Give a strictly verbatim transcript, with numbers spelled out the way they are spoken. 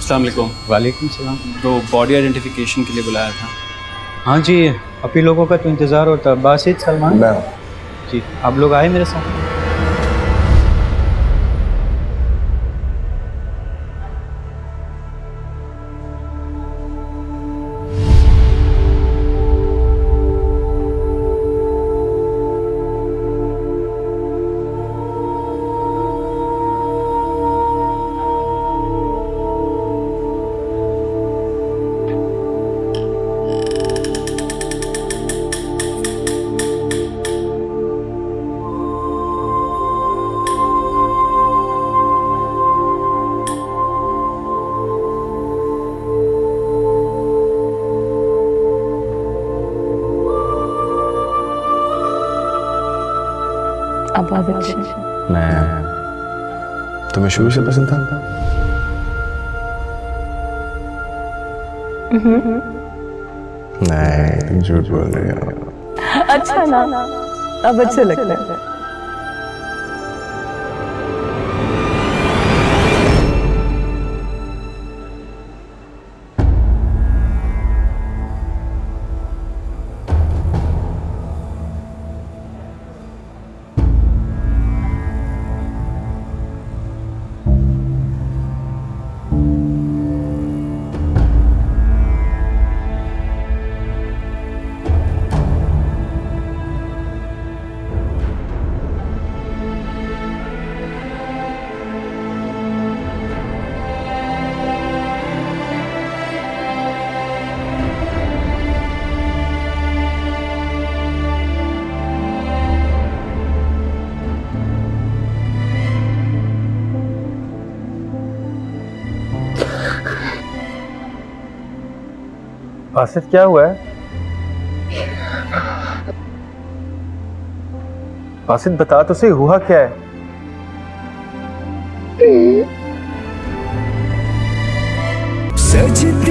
अस्सलाम वालेकुम। वालेकुम सलाम। तो बॉडी आइडेंटिफिकेशन के लिए बुलाया था। हाँ जी, अभी लोगों का तो इंतज़ार होता है। बासित, सलमान जी, आप लोग आए मेरे साथ। मैं तुम्हें शुरू से पसंद था? नहीं, तुम झूठ बोल रही हो। अच्छा ना, अब अच्छे लगते हैं। बासित, क्या हुआ है? बासित, बता तो सही, हुआ क्या है? सजदा